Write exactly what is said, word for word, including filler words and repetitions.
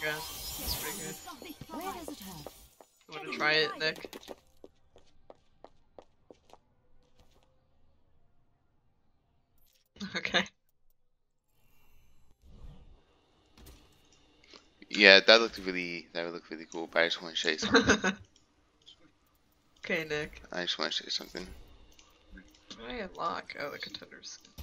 gun. It's pretty good. Where does it hurt? You wanna try it, Nick? Okay. Yeah, that looked really that would look really cool, but I just want to show you something. Okay, Nick. I just want to show you something. I unlock. Oh, the contenders.